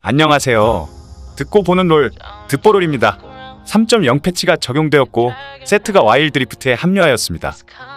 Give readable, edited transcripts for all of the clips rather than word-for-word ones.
안녕하세요. 듣고 보는 롤, 듣보롤입니다. 3.0 패치가 적용되었고 세트가 와일드 드리프트에 합류하였습니다.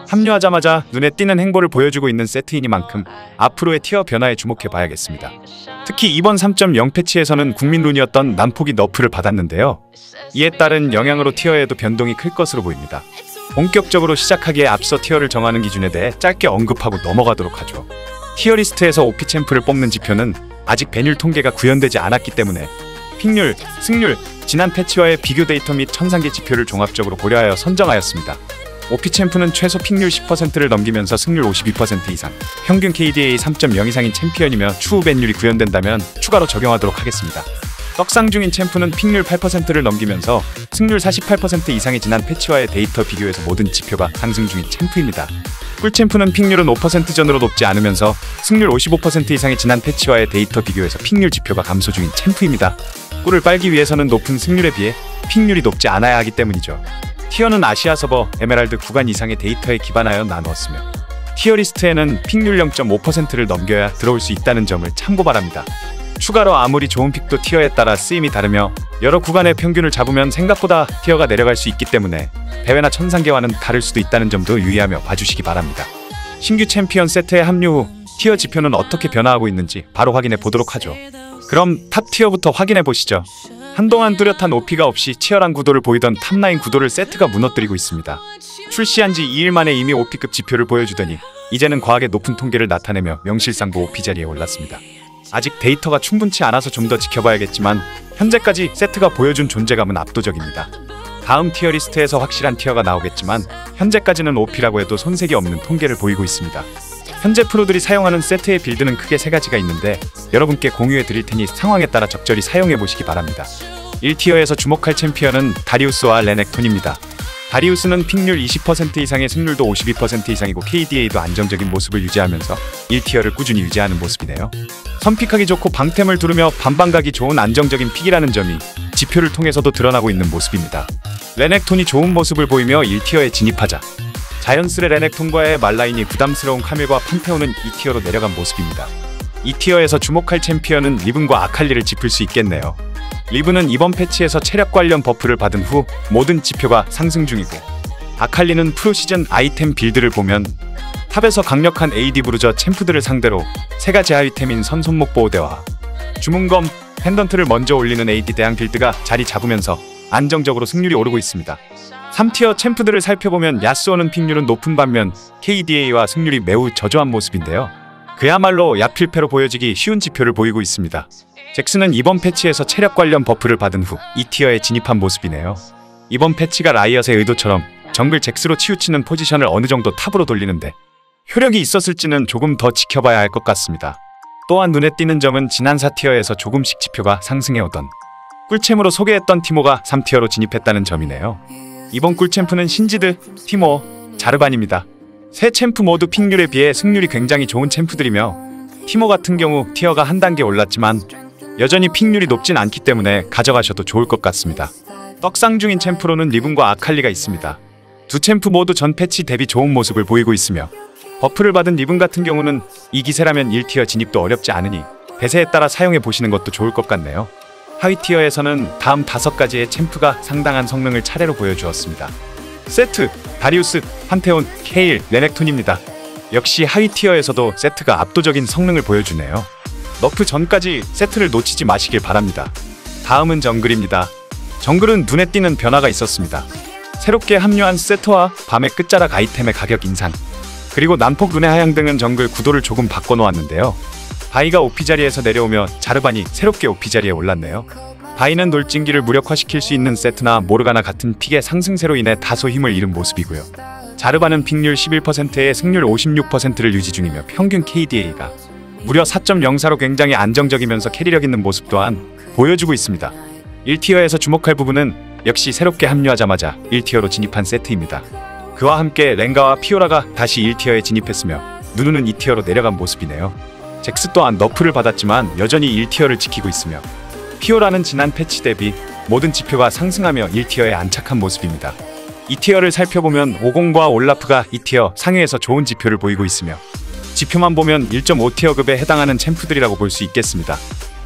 합류하자마자 눈에 띄는 행보를 보여주고 있는 세트이니만큼 앞으로의 티어 변화에 주목해봐야겠습니다. 특히 이번 3.0 패치에서는 국민룬이었던 난폭이 너프를 받았는데요. 이에 따른 영향으로 티어에도 변동이 클 것으로 보입니다. 본격적으로 시작하기에 앞서 티어를 정하는 기준에 대해 짧게 언급하고 넘어가도록 하죠. 티어 리스트에서 OP 챔프를 뽑는 지표는 아직 배율 통계가 구현되지 않았기 때문에 픽률, 승률, 지난 패치와의 비교 데이터 및 천상계 지표를 종합적으로 고려하여 선정하였습니다. OP 챔프는 최소 픽률 10%를 넘기면서 승률 52% 이상, 평균 KDA 3.0 이상인 챔피언이며 추후 밴율이 구현된다면 추가로 적용하도록 하겠습니다. 떡상 중인 챔프는 픽률 8%를 넘기면서 승률 48% 이상의 지난 패치와의 데이터 비교에서 모든 지표가 상승 중인 챔프입니다. 꿀챔프는 픽률은 5% 전으로 높지 않으면서 승률 55% 이상의 지난 패치와의 데이터 비교에서 픽률 지표가 감소 중인 챔프입니다. 꿀을 빨기 위해서는 높은 승률에 비해 픽률이 높지 않아야 하기 때문이죠. 티어는 아시아 서버, 에메랄드 구간 이상의 데이터에 기반하여 나누었으며 티어 리스트에는 픽률 0.5%를 넘겨야 들어올 수 있다는 점을 참고 바랍니다. 추가로 아무리 좋은 픽도 티어에 따라 쓰임이 다르며 여러 구간의 평균을 잡으면 생각보다 티어가 내려갈 수 있기 때문에 대회나 천상계와는 다를 수도 있다는 점도 유의하며 봐주시기 바랍니다. 신규 챔피언 세트에 합류 후 티어 지표는 어떻게 변화하고 있는지 바로 확인해 보도록 하죠. 그럼 탑 티어부터 확인해 보시죠. 한동안 뚜렷한 OP가 없이 치열한 구도를 보이던 탑9 구도를 세트가 무너뜨리고 있습니다. 출시한 지 2일 만에 이미 OP급 지표를 보여주더니 이제는 과하게 높은 통계를 나타내며 명실상부 OP 자리에 올랐습니다. 아직 데이터가 충분치 않아서 좀 더 지켜봐야겠지만 현재까지 세트가 보여준 존재감은 압도적입니다. 다음 티어 리스트에서 확실한 티어가 나오겠지만 현재까지는 OP라고 해도 손색이 없는 통계를 보이고 있습니다. 현재 프로들이 사용하는 세트의 빌드는 크게 3가지가 있는데 여러분께 공유해 드릴 테니 상황에 따라 적절히 사용해 보시기 바랍니다. 1티어에서 주목할 챔피언은 다리우스와 레넥톤입니다. 다리우스는 픽률 20% 이상의 승률도 52% 이상이고 KDA도 안정적인 모습을 유지하면서 1티어를 꾸준히 유지하는 모습이네요. 선픽하기 좋고 방템을 두르며 반방가기 좋은 안정적인 픽이라는 점이 지표를 통해서도 드러나고 있는 모습입니다. 레넥톤이 좋은 모습을 보이며 1티어에 진입하자 자연스레 레넥톤과의 말라인이 부담스러운 카밀과 판테온은 2티어로 내려간 모습입니다. 2티어에서 주목할 챔피언은 리븐과 아칼리를 짚을 수 있겠네요. 리븐은 이번 패치에서 체력 관련 버프를 받은 후 모든 지표가 상승 중이고 아칼리는 프로시즌 아이템 빌드를 보면 탑에서 강력한 AD 브루저 챔프들을 상대로 3가지 아이템인 선손목 보호대와 주문검, 펜던트를 먼저 올리는 AD 대항 빌드가 자리 잡으면서 안정적으로 승률이 오르고 있습니다. 3티어 챔프들을 살펴보면 야스오는 픽률은 높은 반면 KDA와 승률이 매우 저조한 모습인데요. 그야말로 야필패로 보여지기 쉬운 지표를 보이고 있습니다. 잭스는 이번 패치에서 체력 관련 버프를 받은 후 2티어에 진입한 모습이네요. 이번 패치가 라이엇의 의도처럼 정글 잭스로 치우치는 포지션을 어느 정도 탑으로 돌리는데 효력이 있었을지는 조금 더 지켜봐야 할 것 같습니다. 또한 눈에 띄는 점은 지난 4티어에서 조금씩 지표가 상승해오던 꿀챔으로 소개했던 티모가 3티어로 진입했다는 점이네요. 이번 꿀챔프는 신지드, 티모, 자르반입니다. 세 챔프 모두 픽률에 비해 승률이 굉장히 좋은 챔프들이며 티모 같은 경우 티어가 한 단계 올랐지만 여전히 픽률이 높진 않기 때문에 가져가셔도 좋을 것 같습니다. 떡상 중인 챔프로는 리븐과 아칼리가 있습니다. 두 챔프 모두 전 패치 대비 좋은 모습을 보이고 있으며 버프를 받은 리븐 같은 경우는 이 기세라면 1티어 진입도 어렵지 않으니 대세에 따라 사용해 보시는 것도 좋을 것 같네요. 하위 티어에서는 다음 5가지의 챔프가 상당한 성능을 차례로 보여주었습니다. 세트, 다리우스, 판테온, 케일, 레넥톤입니다. 역시 하위 티어에서도 세트가 압도적인 성능을 보여주네요. 너프 전까지 세트를 놓치지 마시길 바랍니다. 다음은 정글입니다. 정글은 눈에 띄는 변화가 있었습니다. 새롭게 합류한 세트와 밤의 끝자락 아이템의 가격 인상, 그리고 난폭 룬의 하향 등은 정글 구도를 조금 바꿔놓았는데요. 바이가 OP 자리에서 내려오며 자르반이 새롭게 OP 자리에 올랐네요. 바이는 돌진기를 무력화시킬 수 있는 세트나 모르가나 같은 픽의 상승세로 인해 다소 힘을 잃은 모습이고요. 자르반은 픽률 11%에 승률 56%를 유지 중이며 평균 KDA가 무려 4.04로 굉장히 안정적이면서 캐리력 있는 모습 또한 보여주고 있습니다. 1티어에서 주목할 부분은 역시 새롭게 합류하자마자 1티어로 진입한 세트입니다. 그와 함께 렌가와 피오라가 다시 1티어에 진입했으며 누누는 2티어로 내려간 모습이네요. 잭스 또한 너프를 받았지만 여전히 1티어를 지키고 있으며 피오라는 지난 패치 대비 모든 지표가 상승하며 1티어에 안착한 모습입니다. 2티어를 살펴보면 오공과 올라프가 2티어 상위에서 좋은 지표를 보이고 있으며 지표만 보면 1.5티어급에 해당하는 챔프들이라고 볼 수 있겠습니다.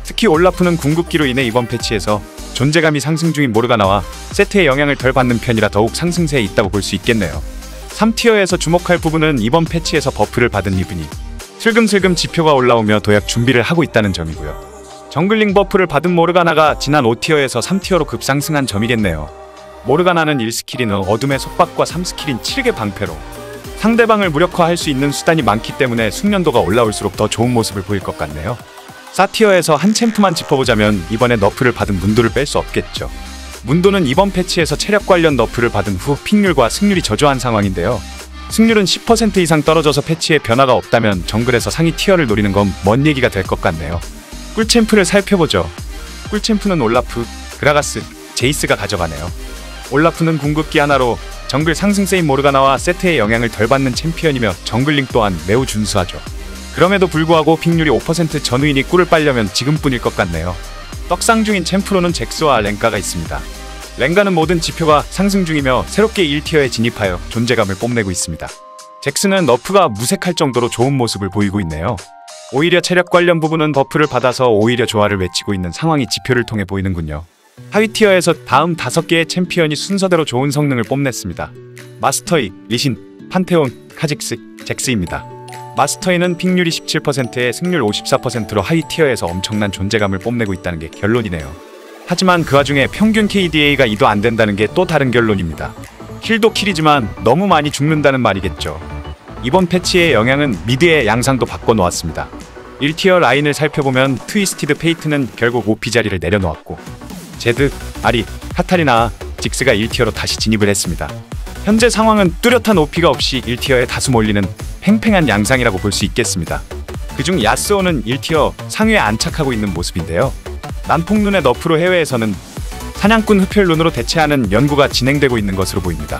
특히 올라프는 궁극기로 인해 이번 패치에서 존재감이 상승 중인 모르가나와 세트의 영향을 덜 받는 편이라 더욱 상승세에 있다고 볼 수 있겠네요. 3티어에서 주목할 부분은 이번 패치에서 버프를 받은 리븐이 슬금슬금 지표가 올라오며 도약 준비를 하고 있다는 점이고요. 정글링 버프를 받은 모르가나가 지난 5티어에서 3티어로 급상승한 점이겠네요. 모르가나는 1스킬인 어둠의 속박과 3스킬인 7개 방패로 상대방을 무력화할 수 있는 수단이 많기 때문에 숙련도가 올라올수록 더 좋은 모습을 보일 것 같네요. 4티어에서 한 챔프만 짚어보자면 이번에 너프를 받은 문도를 뺄 수 없겠죠. 문도는 이번 패치에서 체력 관련 너프를 받은 후 픽률과 승률이 저조한 상황인데요. 승률은 10% 이상 떨어져서 패치에 변화가 없다면 정글에서 상위 티어를 노리는 건 먼 얘기가 될 것 같네요. 꿀챔프를 살펴보죠. 꿀챔프는 올라프, 그라가스, 제이스가 가져가네요. 올라프는 궁극기 하나로 정글 상승세인 모르가나와 세트의 영향을 덜 받는 챔피언이며 정글링 또한 매우 준수하죠. 그럼에도 불구하고 픽률이 5% 전우인이 꿀을 빨려면 지금뿐일 것 같네요. 떡상 중인 챔프로는 잭스와 랭가가 있습니다. 랭가는 모든 지표가 상승 중이며 새롭게 1티어에 진입하여 존재감을 뽐내고 있습니다. 잭스는 너프가 무색할 정도로 좋은 모습을 보이고 있네요. 오히려 체력 관련 부분은 버프를 받아서 오히려 조화를 외치고 있는 상황이 지표를 통해 보이는군요. 하위티어에서 다음 5개의 챔피언이 순서대로 좋은 성능을 뽐냈습니다. 마스터이, 리신, 판테온, 카직스, 잭스입니다. 마스터이는 픽률이 17%에 승률 54%로 하위티어에서 엄청난 존재감을 뽐내고 있다는 게 결론이네요. 하지만 그 와중에 평균 KDA가 2도 안 된다는 게 또 다른 결론입니다. 킬도 킬이지만 너무 많이 죽는다는 말이겠죠. 이번 패치의 영향은 미드의 양상도 바꿔놓았습니다. 1티어 라인을 살펴보면 트위스티드 페이트는 결국 OP 자리를 내려놓았고 제드, 아리, 카타리나, 직스가 1티어로 다시 진입을 했습니다. 현재 상황은 뚜렷한 OP가 없이 1티어에 다수 몰리는 팽팽한 양상이라고 볼 수 있겠습니다. 그중 야스오는 1티어 상위에 안착하고 있는 모습인데요. 난폭룬의 너프로 해외에서는 사냥꾼 흡혈룬으로 대체하는 연구가 진행되고 있는 것으로 보입니다.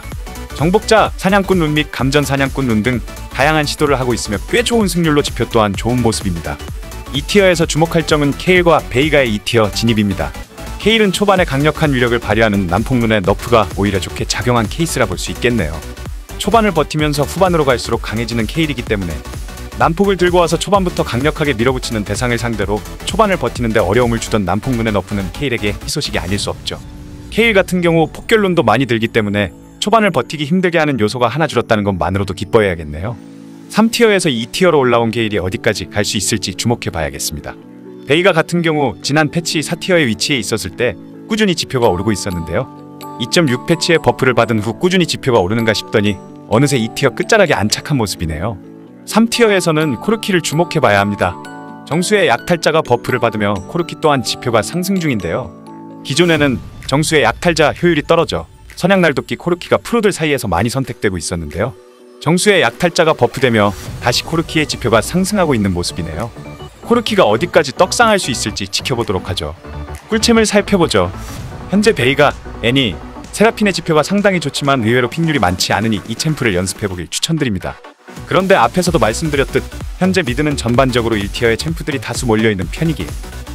정복자 사냥꾼 룬 및 감전 사냥꾼 룬 등 다양한 시도를 하고 있으며 꽤 좋은 승률로 지표 또한 좋은 모습입니다. 2티어에서 주목할 점은 케일과 베이가의 2티어 진입입니다. 케일은 초반에 강력한 위력을 발휘하는 난폭룬의 너프가 오히려 좋게 작용한 케이스라 볼 수 있겠네요. 초반을 버티면서 후반으로 갈수록 강해지는 케일이기 때문에 난폭을 들고 와서 초반부터 강력하게 밀어붙이는 대상을 상대로 초반을 버티는데 어려움을 주던 난폭룬의 너프는 케일에게 희소식이 아닐 수 없죠. 케일 같은 경우 폭결룬도 많이 들기 때문에 초반을 버티기 힘들게 하는 요소가 하나 줄었다는 것만으로도 기뻐해야겠네요. 3티어에서 2티어로 올라온 케일이 어디까지 갈 수 있을지 주목해봐야겠습니다. 베이가 같은 경우 지난 패치 4티어의 위치에 있었을 때 꾸준히 지표가 오르고 있었는데요. 2.6 패치에 버프를 받은 후 꾸준히 지표가 오르는가 싶더니 어느새 2티어 끝자락에 안착한 모습이네요. 3티어에서는 코르키를 주목해봐야 합니다. 정수의 약탈자가 버프를 받으며 코르키 또한 지표가 상승 중인데요. 기존에는 정수의 약탈자 효율이 떨어져 선약날도끼 코르키가 프로들 사이에서 많이 선택되고 있었는데요. 정수의 약탈자가 버프되며 다시 코르키의 지표가 상승하고 있는 모습이네요. 코르키가 어디까지 떡상할 수 있을지 지켜보도록 하죠. 꿀챔을 살펴보죠. 현재 베이가, 애니, 세라핀의 지표가 상당히 좋지만 의외로 픽률이 많지 않으니 이 챔프를 연습해보길 추천드립니다. 그런데 앞에서도 말씀드렸듯 현재 미드는 전반적으로 1티어의 챔프들이 다수 몰려있는 편이기에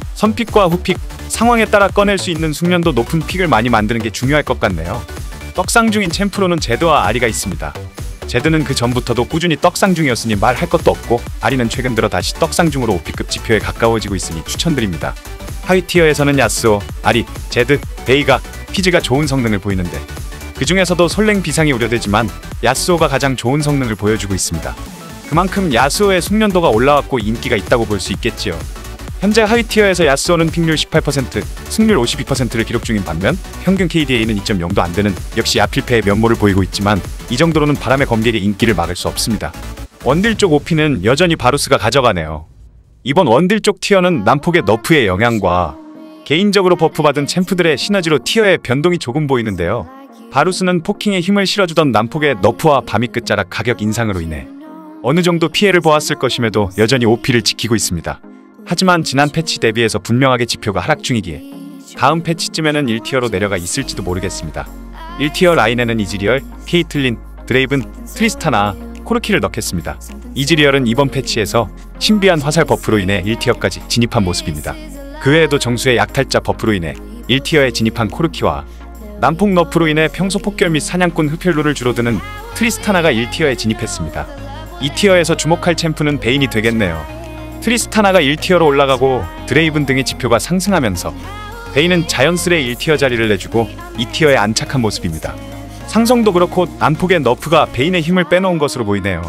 선픽과 후픽, 상황에 따라 꺼낼 수 있는 숙련도 높은 픽을 많이 만드는 게 중요할 것 같네요. 떡상 중인 챔프로는 제드와 아리가 있습니다. 제드는 그 전부터도 꾸준히 떡상 중이었으니 말할 것도 없고 아리는 최근 들어 다시 떡상 중으로 OP급 지표에 가까워지고 있으니 추천드립니다. 하위 티어에서는 야스오, 아리, 제드, 베이가, 피즈가 좋은 성능을 보이는데 그 중에서도 솔랭 비상이 우려되지만 야스오가 가장 좋은 성능을 보여주고 있습니다. 그만큼 야스오의 숙련도가 올라왔고 인기가 있다고 볼 수 있겠지요. 현재 하위티어에서 야스오는 픽률 18%, 승률 52%를 기록 중인 반면 평균 KDA는 2.0도 안되는 역시 야필패의 면모를 보이고 있지만 이 정도로는 바람의 검객의 인기를 막을 수 없습니다. 원딜 쪽 OP는 여전히 바루스가 가져가네요. 이번 원딜 쪽 티어는 난폭의 너프의 영향과 개인적으로 버프받은 챔프들의 시너지로 티어의 변동이 조금 보이는데요. 바루스는 포킹에 힘을 실어주던 난폭의 너프와 바미 끝자락 가격 인상으로 인해 어느 정도 피해를 보았을 것임에도 여전히 OP를 지키고 있습니다. 하지만 지난 패치 대비해서 분명하게 지표가 하락 중이기에 다음 패치쯤에는 1티어로 내려가 있을지도 모르겠습니다. 1티어 라인에는 이즈리얼, 케이틀린, 드레이븐, 트리스타나, 코르키를 넣겠습니다. 이즈리얼은 이번 패치에서 신비한 화살 버프로 인해 1티어까지 진입한 모습입니다. 그 외에도 정수의 약탈자 버프로 인해 1티어에 진입한 코르키와 난폭 너프로 인해 평소 폭결 및 사냥꾼 흡혈룰을 줄어드는 트리스타나가 1티어에 진입했습니다. 2티어에서 주목할 챔프는 베인이 되겠네요. 트리스타나가 1티어로 올라가고 드레이븐 등의 지표가 상승하면서 베인은 자연스레 1티어 자리를 내주고 2티어에 안착한 모습입니다. 상성도 그렇고 난폭의 너프가 베인의 힘을 빼놓은 것으로 보이네요.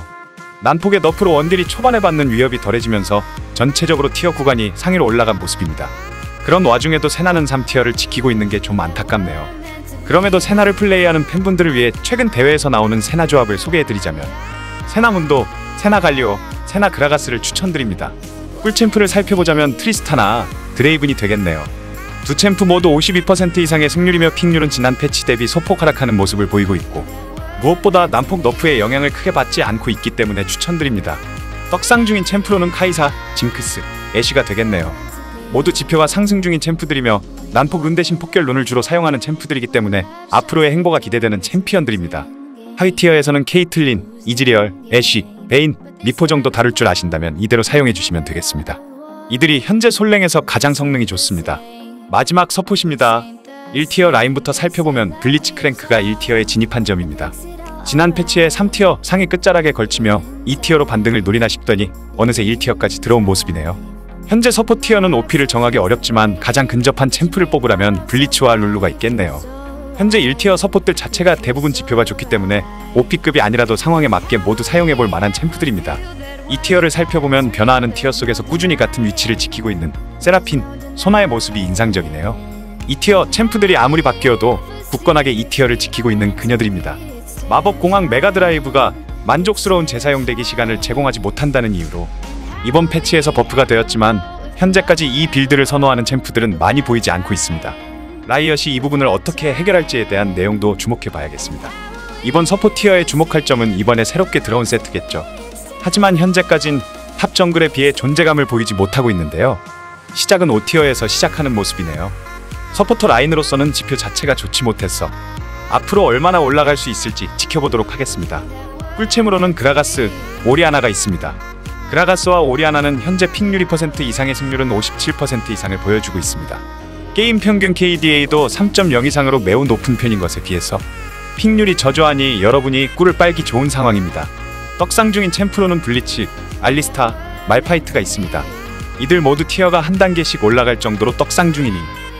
난폭의 너프로 원딜이 초반에 받는 위협이 덜해지면서 전체적으로 티어 구간이 상위로 올라간 모습입니다. 그런 와중에도 세나는 3티어를 지키고 있는 게 좀 안타깝네요. 그럼에도 세나를 플레이하는 팬분들을 위해 최근 대회에서 나오는 세나 조합을 소개해드리자면 세나 문도, 세나 갈리오, 세나 그라가스를 추천드립니다. 꿀챔프를 살펴보자면 트리스타나, 드레이븐이 되겠네요. 두 챔프 모두 52% 이상의 승률이며 픽률은 지난 패치 대비 소폭 하락하는 모습을 보이고 있고 무엇보다 난폭 너프의 영향을 크게 받지 않고 있기 때문에 추천드립니다. 떡상 중인 챔프로는 카이사, 징크스, 애쉬가 되겠네요. 모두 지표가 상승 중인 챔프들이며 난폭 룬 대신 폭결 룬을 주로 사용하는 챔프들이기 때문에 앞으로의 행보가 기대되는 챔피언들입니다. 하위 티어에서는 케이틀린, 이즈리얼, 애쉬, 베인, 미포 정도 다룰 줄 아신다면 이대로 사용해 주시면 되겠습니다. 이들이 현재 솔랭에서 가장 성능이 좋습니다. 마지막 서폿입니다. 1티어 라인부터 살펴보면 블리츠 크랭크가 1티어에 진입한 점입니다. 지난 패치에 3티어 상위 끝자락에 걸치며 2티어로 반등을 노리나 싶더니 어느새 1티어까지 들어온 모습이네요. 현재 서포트 티어는 OP를 정하기 어렵지만 가장 근접한 챔프를 뽑으라면 블리츠와 룰루가 있겠네요. 현재 1티어 서포트들 자체가 대부분 지표가 좋기 때문에 OP급이 아니라도 상황에 맞게 모두 사용해볼 만한 챔프들입니다. 2티어를 살펴보면 변화하는 티어 속에서 꾸준히 같은 위치를 지키고 있는 세라핀, 소나의 모습이 인상적이네요. 2티어 챔프들이 아무리 바뀌어도 굳건하게 2티어를 지키고 있는 그녀들입니다. 마법공학 메가드라이브가 만족스러운 재사용대기 시간을 제공하지 못한다는 이유로 이번 패치에서 버프가 되었지만 현재까지 이 빌드를 선호하는 챔프들은 많이 보이지 않고 있습니다. 라이엇이 이 부분을 어떻게 해결할지에 대한 내용도 주목해봐야겠습니다. 이번 서포트 티어에 주목할 점은 이번에 새롭게 들어온 세트겠죠. 하지만 현재까진 탑 정글에 비해 존재감을 보이지 못하고 있는데요. 시작은 5티어에서 시작하는 모습이네요. 서포터 라인으로서는 지표 자체가 좋지 못해서 앞으로 얼마나 올라갈 수 있을지 지켜보도록 하겠습니다. 꿀챔으로는 그라가스, 오리아나가 있습니다. 그라가스와 오리아나는 현재 픽률 2% 이상의 승률은 57% 이상을 보여주고 있습니다. 게임 평균 KDA도 3.0 이상으로 매우 높은 편인 것에 비해서 픽률이 저조하니 여러분이 꿀을 빨기 좋은 상황입니다. 떡상 중인 챔프로는 블리츠, 알리스타, 말파이트가 있습니다. 이들 모두 티어가 한 단계씩 올라갈 정도로 떡상 중이니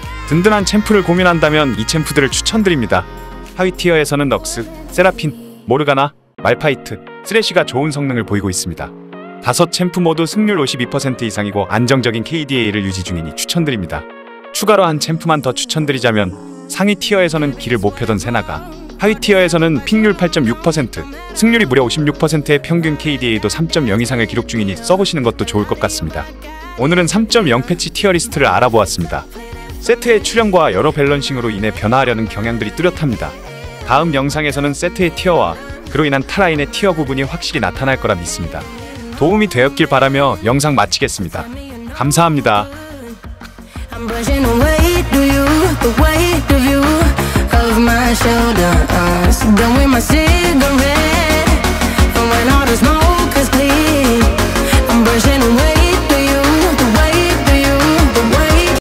든든한 챔프를 고민한다면 이 챔프들을 추천드립니다. 하위 티어에서는 럭스, 세라핀, 모르가나, 말파이트, 쓰레쉬가 좋은 성능을 보이고 있습니다. 5 챔프 모두 승률 52% 이상이고 안정적인 KDA를 유지 중이니 추천드립니다. 추가로 한 챔프만 더 추천드리자면 상위 티어에서는 길을 못 펴던 세나가 하위 티어에서는 픽률 8.6%, 승률이 무려 56%의 평균 KDA도 3.0 이상을 기록 중이니 써보시는 것도 좋을 것 같습니다. 오늘은 3.0 패치 티어 리스트를 알아보았습니다. 세트의 출현과 여러 밸런싱으로 인해 변화하려는 경향들이 뚜렷합니다. 다음 영상에서는 세트의 티어와 그로 인한 타라인의 티어 부분이 확실히 나타날 거라 믿습니다. 도움이 되었길 바라며 영상 마치겠습니다. 감사합니다. I'm brushing away to you, the weight of you, of my shoulder. Done with my cigarette.